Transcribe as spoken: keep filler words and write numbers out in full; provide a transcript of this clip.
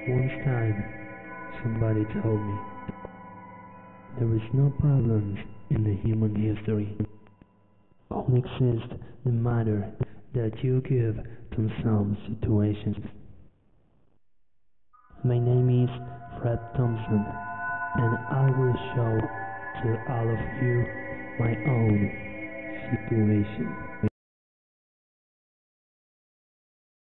Once time, somebody told me, there is no problems in the human history. Only exists the matter that you give to some situations. My name is Fred Thompson, and I will show to all of you my own situation.